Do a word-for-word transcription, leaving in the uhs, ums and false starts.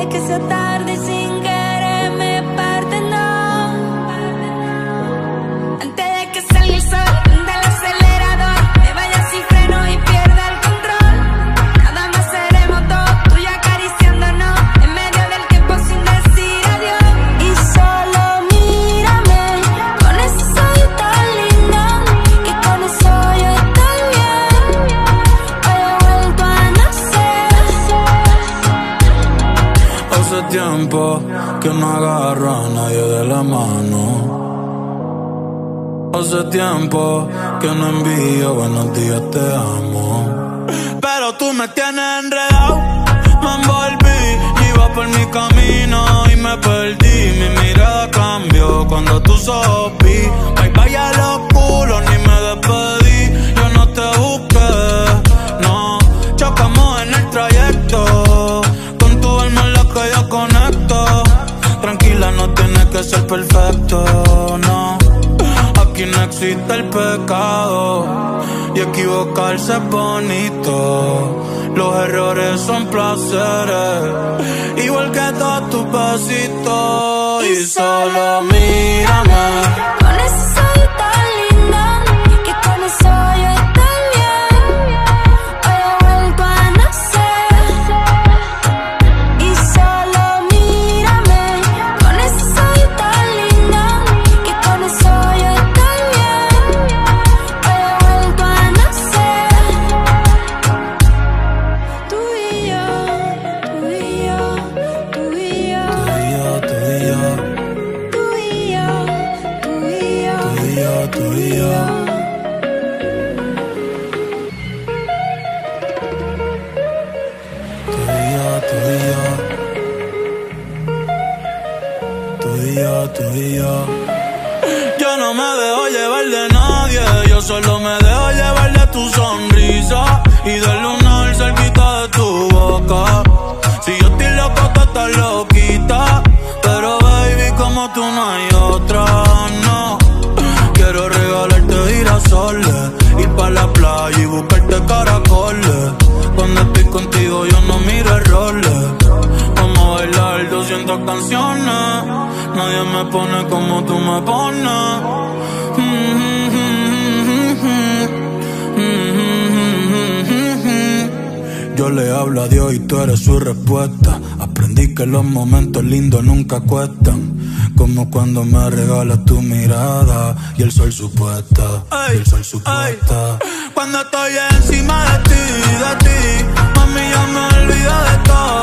que sea tarde y sin querer me parte, no. Antes de que salga el sol, prende el acelerador, me vaya sin freno y pierda el control. Nada más seremos dos, tú y yo acariciándonos en medio del tiempo sin decir adiós. Y solo mírame con ese ojito lindo, que con eso yo estoy bien. Hoy he vuelto a nacer. Hace tiempo que no agarro a nadie de la mano. Hace tiempo que no envío buenos días, te amo. Pero tú me tienes enredado, me envolví, iba por mi camino y me perdí. Mi mirada cambió cuando tú sopí. Bye bye a los culos, ni me despedí. Yo no te busqué, no. Chocamos en el trayecto, con tu alma es la que yo conecto. Tranquila, no tienes que ser perfecto, no. Aquí no existe el pecado y equivocarse es bonito. Los errores son placeres, igual que todos tus besitos. Y solo mírame con ese ojito lindo, que con eso yo estoy bien. Hoy he vuelto a nacer. Y solo mírame con ese ojito lindo, que con eso yo estoy bien. Hoy he vuelto a nacer. Tú y yo, tú y yo, tú y yo, tú y yo, tú y yo, tú y yo, tú y yo, tú y yo, tú y yo. Tú y yo, tú y yo, tú y yo, tú y yo. Yo no me dejo llevar de nadie, yo solo me dejo llevar de tu sonrisa y del lunar cerquita de tu boca. Si yo estoy loco, tú estás loquita, pero baby, como tú no hay otra, no. Quiero regalarte girasoles, ir pa' la playa y buscarte caracoles. Cuando estoy contigo yo no miro errores. Vamos a bailar doscientas canciones, nadie me pone como tú me pones. Yo le hablo a Dios y tú eres su respuesta. Aprendí que los momentos lindos nunca cuestan, como cuando me regalas tu mirada y el sol supuesta, y el sol supuesta. Cuando estoy encima de ti, de ti, mami, ya me olvido de todo.